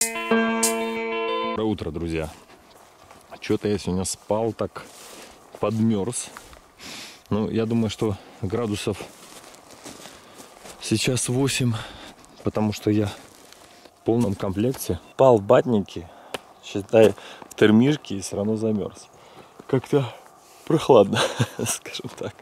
Доброе утро, друзья. Что-то я сегодня спал так, подмерз. Ну, я думаю, что градусов сейчас 8, потому что я в полном комплекте. Спал в батнике, считай, в термишке и все равно замерз. Как-то прохладно, скажем так.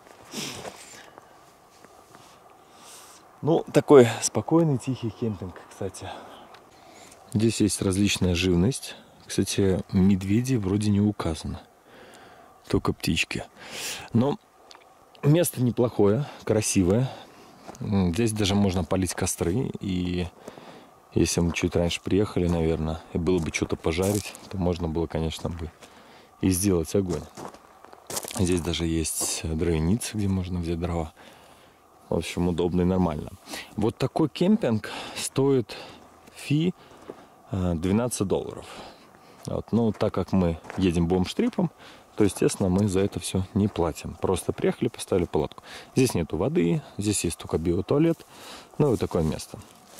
Ну, такой спокойный, тихий кемпинг, кстати. Здесь есть различная живность. Кстати, медведи вроде не указано. Только птички. Но место неплохое, красивое. Здесь даже можно палить костры. И если мы чуть раньше приехали, наверное, и было бы что-то пожарить, то можно было, конечно, бы и сделать огонь. Здесь даже есть дровяница, где можно взять дрова. В общем, удобно и нормально. Вот такой кемпинг стоит фи $12. Вот. Ну, так как мы едем бомж-трипом, то, естественно, мы за это все не платим. Просто приехали, поставили палатку. Здесь нету воды, здесь есть только биотуалет. Ну, и вот такое место.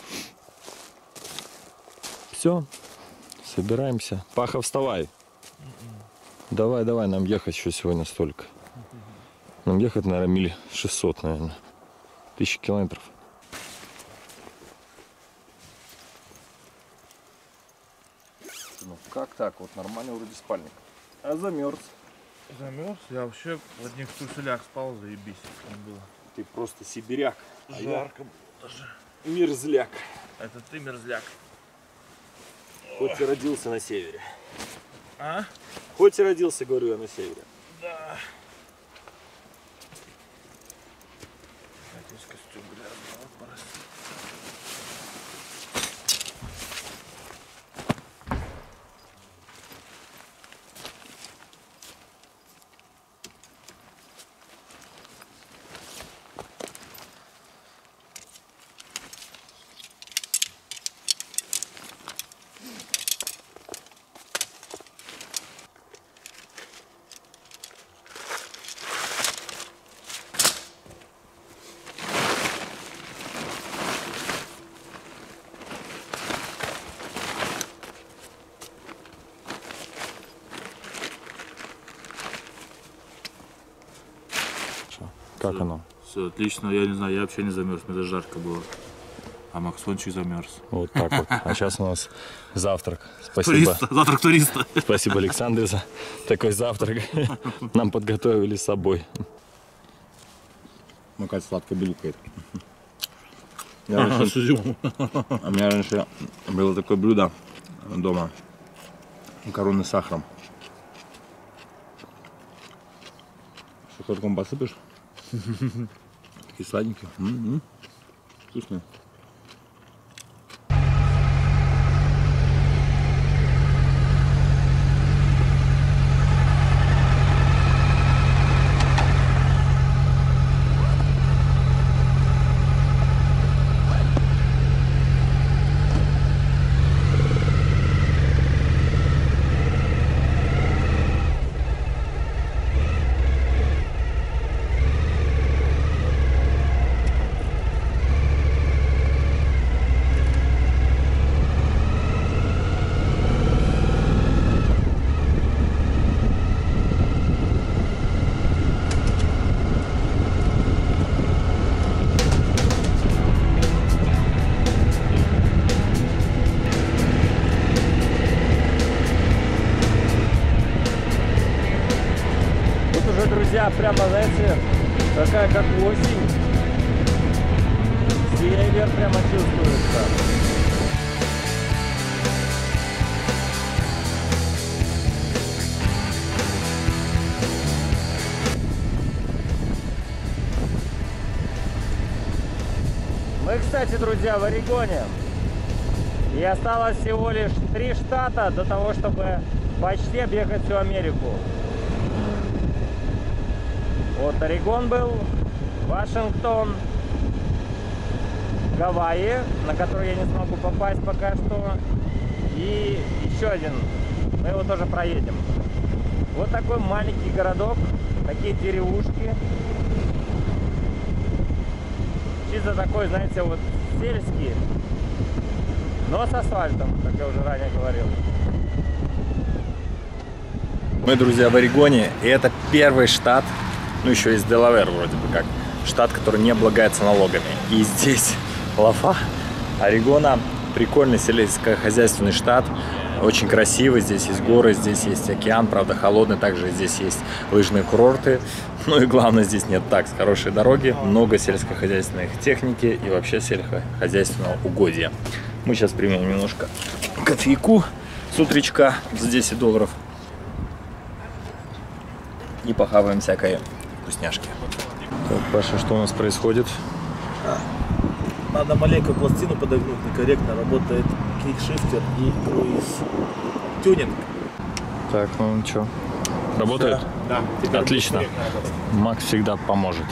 Все, собираемся. Паха, вставай. Давай, давай, нам ехать еще сегодня столько. Нам ехать, наверное, миль 600, наверное. 1000 километров. Ну как так? Вот нормально вроде спальник. А замерз. Замерз? Я вообще в одних туфелях спал, заебись было. Ты просто сибиряк. Жарко было даже. Мерзляк. Это ты мерзляк. Хоть и родился на севере. А? Хоть и родился, говорю я, на севере. Да. Здесь костюм грязный, порос. Как оно? Все отлично, я не знаю, я вообще не замерз, мне даже жарко было. А Максончик замерз. Вот так вот. А сейчас у нас завтрак. Спасибо. Завтрак туриста. Спасибо, Александре, за такой завтрак. Нам подготовили с собой. Макать сладко белюкает. У меня раньше было такое блюдо дома. Макароны с сахаром. С сахарком посыпешь. Такие сладенькие. Вкусные. Друзья, прямо, знаете, такая как осень. Север прямо чувствуется. Мы, кстати, друзья, в Орегоне. И осталось всего лишь 3 штата до того, чтобы почти объехать всю Америку. Вот Орегон был, Вашингтон, Гавайи, на который я не смогу попасть пока что, и еще один, мы его тоже проедем. Вот такой маленький городок, такие деревушки, чисто такой, знаете, вот сельский, но с асфальтом, как я уже ранее говорил. Мы, друзья, в Орегоне, и это первый штат, ну еще есть Делавэр вроде бы как, штат, который не облагается налогами. И здесь Лафа, Орегона, прикольный сельскохозяйственный штат, очень красивый, здесь есть горы, здесь есть океан, правда холодный, также здесь есть лыжные курорты. Ну и главное, здесь нет такс, хорошие дороги, много сельскохозяйственной техники и вообще сельскохозяйственного угодья. Мы сейчас примем немножко кофейку с утречка за $10 и похаваем всякой вкусняшки. Так, Паша, что у нас происходит? Надо маленько пластину подогнуть, некорректно работает кикшифтер и круиз тюнинг. Так, ну что, работает? Да. Отлично. Макс всегда поможет.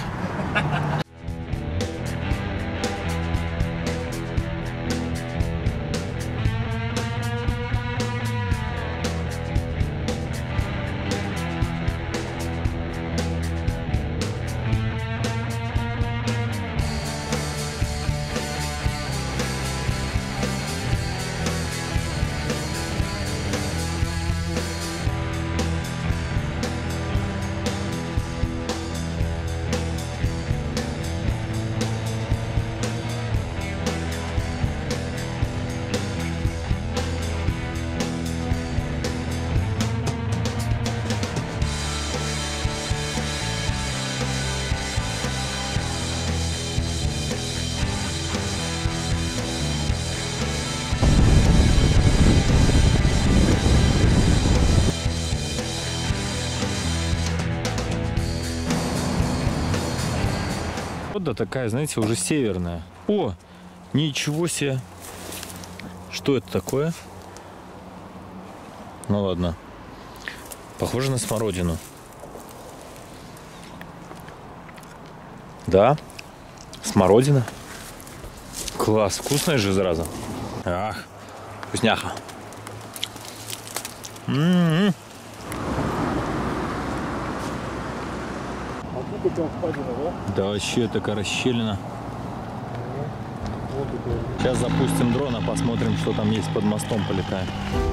Погода такая, знаете, уже северная. О, ничего себе. Что это такое? Ну ладно. Похоже на смородину. Да, смородина. Класс, вкусная же зараза. Ах, вкусняха. Да вообще такая расщелина. Сейчас запустим дрон, а посмотрим, что там есть под мостом, полетаем.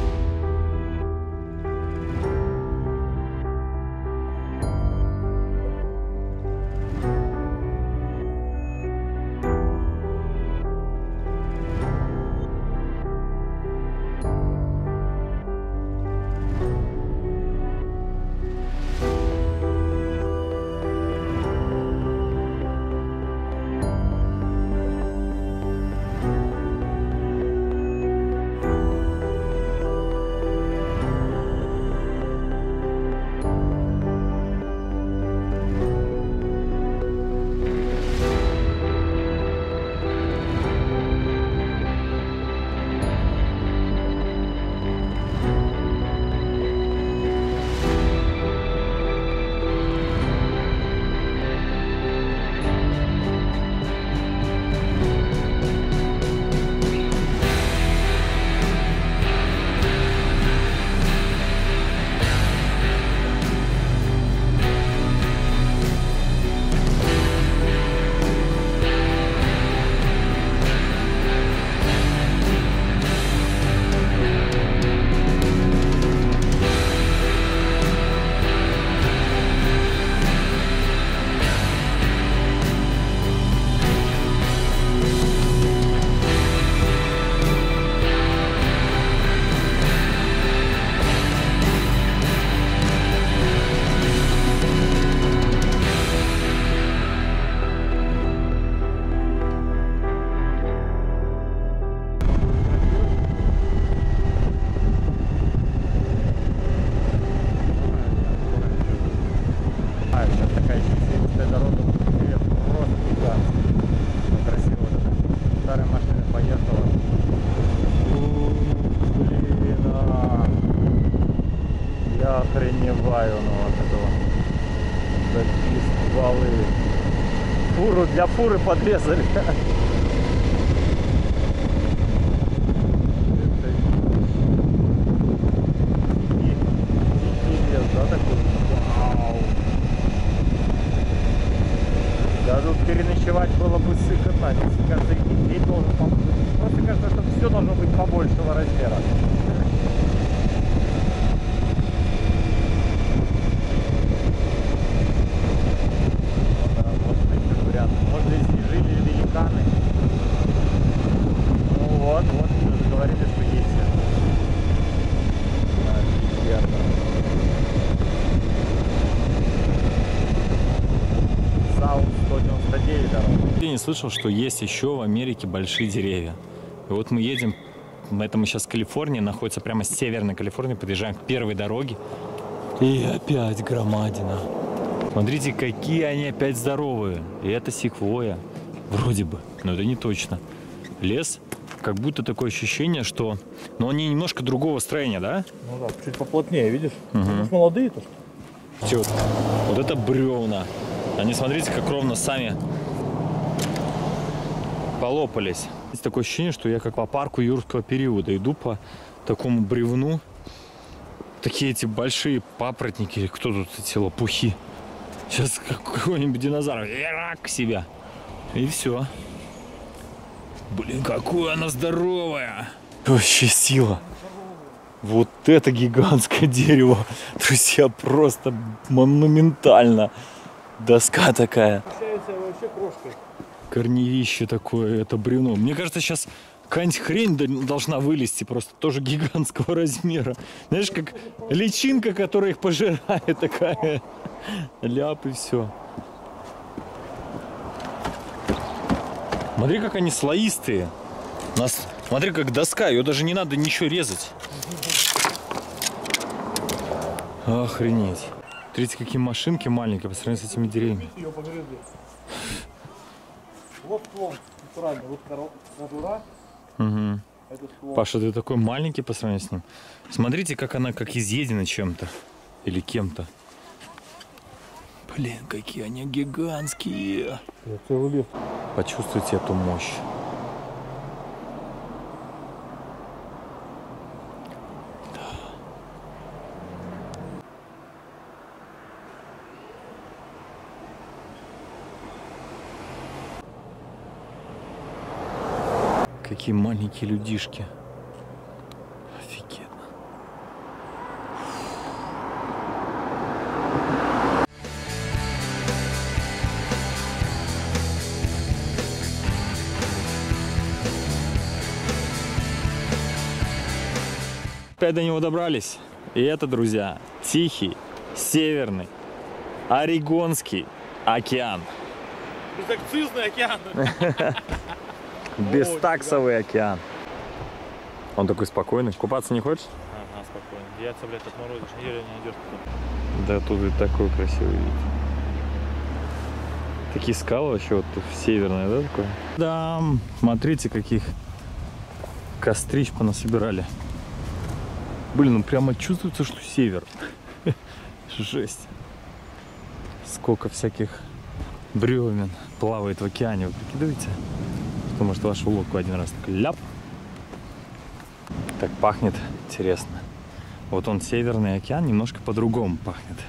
Охреневаю, ну от этого. Такие стволы. Фуру для фуры подрезали. Да, такой? Вау. Да тут переночевать было бы сыкотно. Каждый день должен, просто кажется, что все должно быть по слышал, что есть еще в Америке большие деревья. И вот мы едем, это мы сейчас в Калифорнии, находится прямо с северной Калифорнии, подъезжаем к первой дороге. И опять громадина. Смотрите, какие они опять здоровые. И это секвойя. Вроде бы, но это не точно. Лес, как будто такое ощущение, что... Но они немножко другого строения, да? Ну да, чуть поплотнее, видишь? Угу. Молодые-то. Вот это бревна. Они, смотрите, как ровно сами полопались. Есть такое ощущение, что я как по парку юрского периода иду по такому бревну. Такие эти большие папоротники, или кто тут эти лопухи. Сейчас какой-нибудь динозавр к себя. И все. Блин, какая она здоровая. Вообще сила. Вот это гигантское дерево. Друзья, просто монументально. Доска такая. Получается вообще крошкой. Корневище такое, это бревно. Мне кажется, сейчас какая-нибудь хрень должна вылезти, просто тоже гигантского размера. Знаешь, как личинка, которая их пожирает, такая. Ляп и все. Смотри, как они слоистые. Смотри, как доска, ее даже не надо ничего резать. Охренеть. Смотрите, какие машинки маленькие по сравнению с этими деревьями. Ее погрызли. Вот ствол, натуральный, вот кожура. Угу. Это ствол. Паша, ты такой маленький по сравнению с ним. Смотрите, как она как изъедена чем-то. Или кем-то. Блин, какие они гигантские. Целый лес. Почувствуйте эту мощь. Какие маленькие людишки. Офигенно. Опять до него добрались. И это, друзья, Тихий, Северный, Орегонский океан. Безакцизный океан. Бестаксовый океан. Он такой спокойный. Купаться не хочешь? Ага, спокойно. Яйца, блядь, отморозишь, неделю не идешь потом. Да, тут и такой красивый вид. Такие скалы вообще вот тут северные, да, такое? Да, смотрите, каких кострищ понасобирали. Блин, ну прямо чувствуется, что север. Жесть. Сколько всяких бревен плавает в океане. Вы прикидываете? Что, может, вашу лодку один раз так ляп. Так пахнет интересно. Вот он, Северный океан, немножко по-другому пахнет.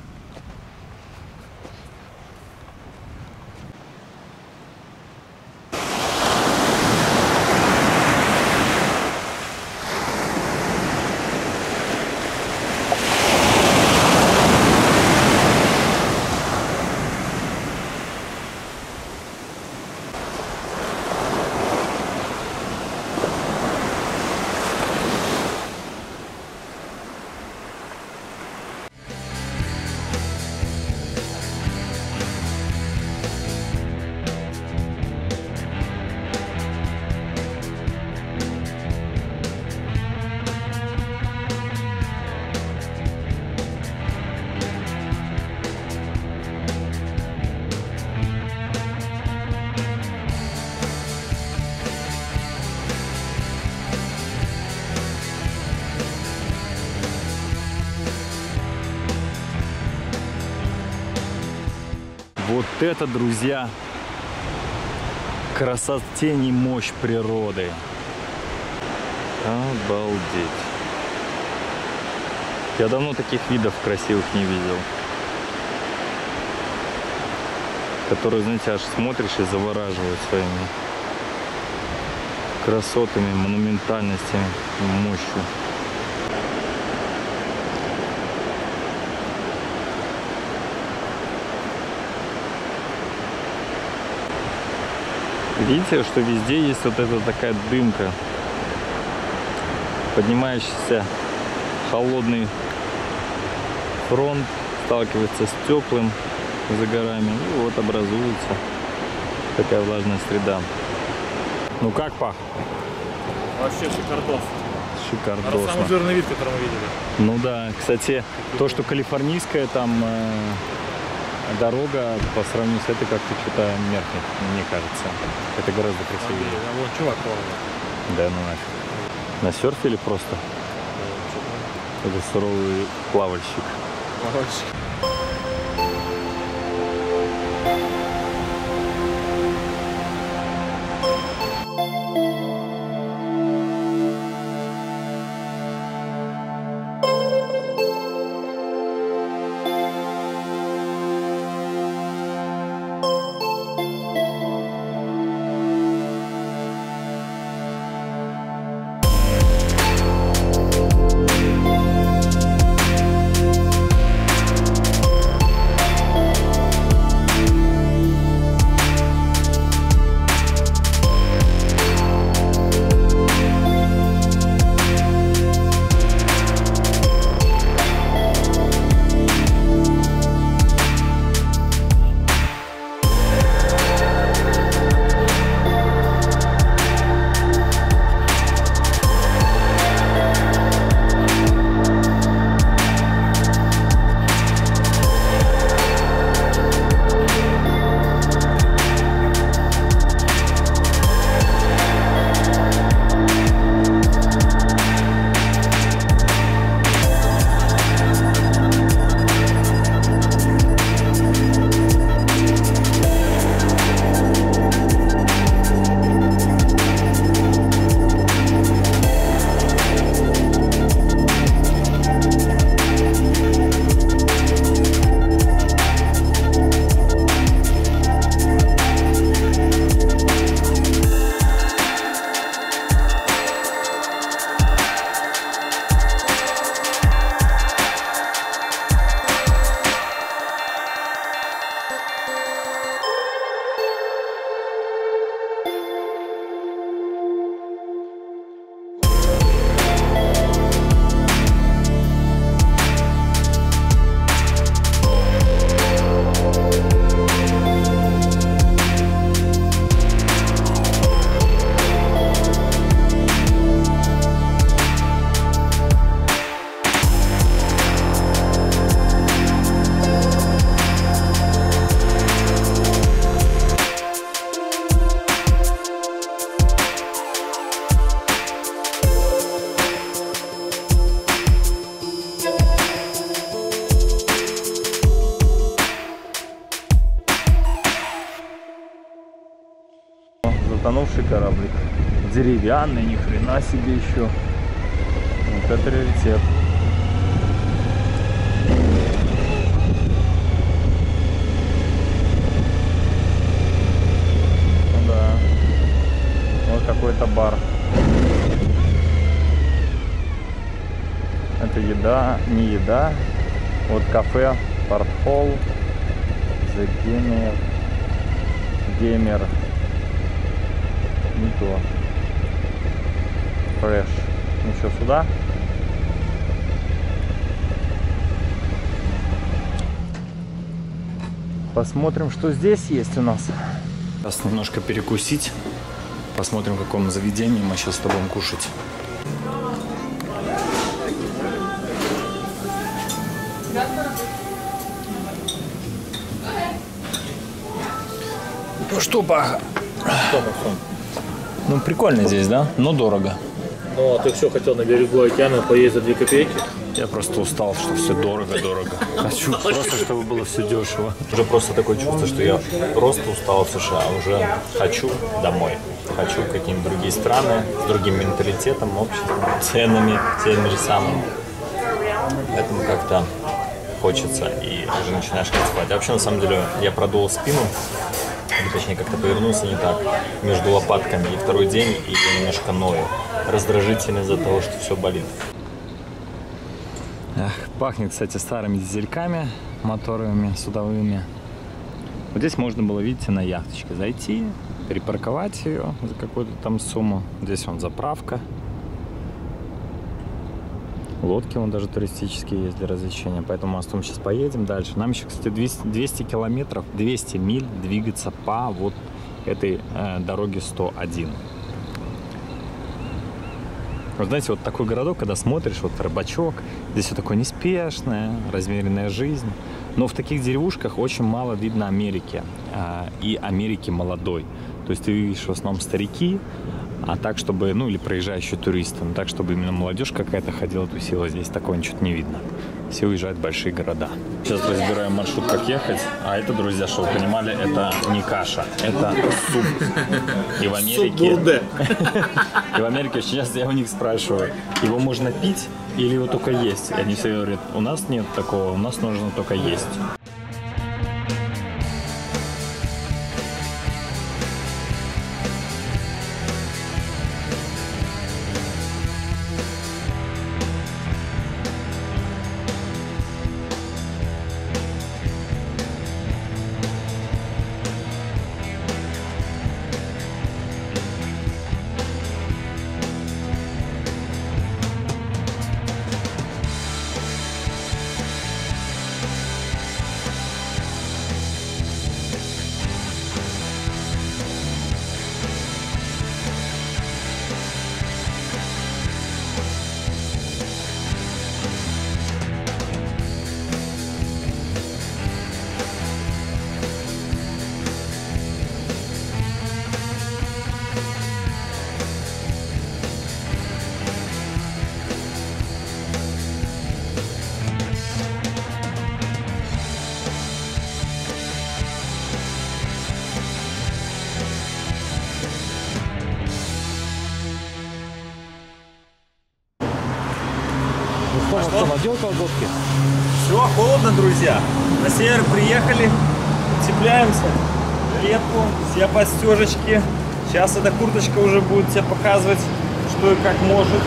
Вот это, друзья, красотень и мощь природы. Обалдеть. Я давно таких видов красивых не видел. Которые, знаете, аж смотришь и завораживают своими красотами, монументальностями, мощью. Видите, что везде есть вот эта такая дымка, поднимающийся холодный фронт сталкивается с теплым за горами, и вот образуется Такая влажная среда. Ну как, Пах? Вообще шикардос. Шикардосно. Самый жирный вид, который мы видели. Ну да, кстати, то, что калифорнийская там дорога по сравнению с этой как-то что-то меркнет, мне кажется. Это гораздо красивее. А вон чувак плавает. Да, ну нафиг. На серфе или просто? Это суровый плавальщик. Плавальщик. Затонувший кораблик. Деревянный, ни хрена себе еще. Вот это раритет. Ну да. Вот какой-то бар. Это еда, не еда. Вот кафе, Порт-Холл, The Gamer. Не то. Фреш. Ну что, сюда? Посмотрим, что здесь есть у нас. Сейчас немножко перекусить. Посмотрим, в каком заведении мы сейчас с тобой будем кушать. Ну что, Баха? Что, Максон? Ну, прикольно здесь, да? Но дорого. Ну, а ты все хотел на берегу океана поесть за 2 копейки? Я просто устал, что все дорого-дорого. Хочу просто, чтобы было все дешево. Уже просто такое чувство, что я просто устал от США. Уже хочу домой. Хочу в какие-нибудь другие страны, с другим менталитетом, обществом, ценами, теми же самыми. Поэтому как-то хочется и уже начинаешь кайфовать. А вообще, на самом деле, я продул спину. Или, точнее, как-то повернулся не так между лопатками. И второй день, и я немножко ною. Раздражительно из-за того, что все болит. Эх, пахнет, кстати, старыми дизельками моторовыми, судовыми. Вот здесь можно было, видите, на яхточке зайти, припарковать ее за какую-то там сумму. Здесь вон заправка. Лодки вон даже туристические есть для развлечения. Поэтому мостом сейчас поедем дальше. Нам еще, кстати, 200 километров, 200 миль двигаться по вот этой дороги 101. Вот знаете, вот такой городок, когда смотришь, вот Рыбачок, здесь все такое неспешное, размеренная жизнь. Но в таких деревушках очень мало видно Америки. И Америки молодой. То есть ты видишь в основном старики, а так, чтобы, ну или проезжающие туристы, но так, чтобы именно молодежь какая-то ходила, тусила, здесь такого ничего не видно. Все уезжают в большие города. Сейчас разбираем маршрут, как ехать. А это, друзья, чтобы вы понимали, это не каша, это суп. И в Америке... И в Америке очень часто я у них спрашиваю, его можно пить или его только есть? И они все говорят, у нас нет такого, у нас нужно только есть. Надел колготки? Все, холодно, друзья. На север приехали, цепляемся. Жилетку, все подстежечки. Сейчас эта курточка уже будет тебе показывать, что и как может.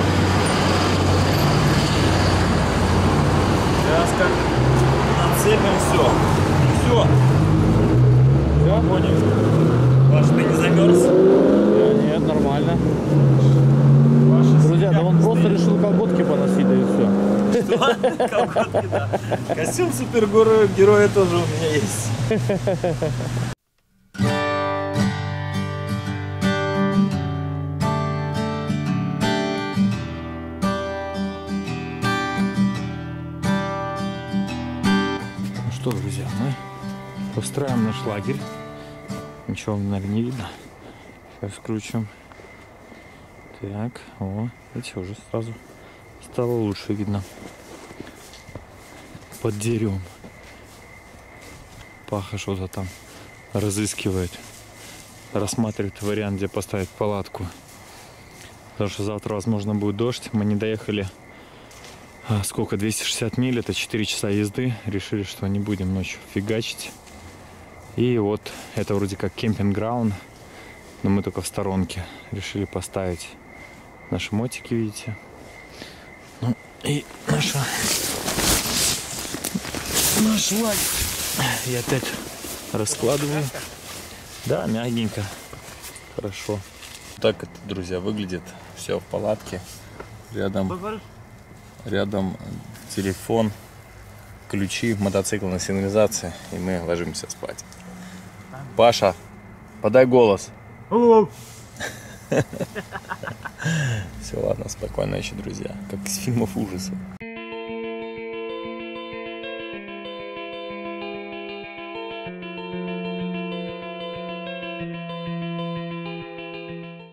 Сейчас как нацепим все. Все. Все? Понял. Паш, ты не замерз? Нет, нормально. Друзья, да он просто решил колготки поносить, да и все. Что? Колготки, да. Костюм супергероя тоже у меня есть. Ну что, друзья, мы устраиваем наш лагерь. Ничего, наверное, не видно. Сейчас включим. Так, о, видите, уже сразу стало лучше видно. Под деревом. Паха что-то там разыскивает. Рассматривает вариант, где поставить палатку. Потому что завтра, возможно, будет дождь. Мы не доехали, сколько, 260 миль, это 4 часа езды. Решили, что не будем ночью фигачить. И вот, это вроде как кемпинг-граунд. Но мы только в сторонке. Решили поставить наши мотики, видите. Ну и наш лагерь. Я опять раскладываю. Да, мягенько. Хорошо. Так это, друзья, выглядит. Все в палатке. Рядом телефон, ключи, мотоцикл на сигнализации. И мы ложимся спать. Паша, подай голос. Все, ладно, спокойной ночи, друзья. Как из фильмов ужасов.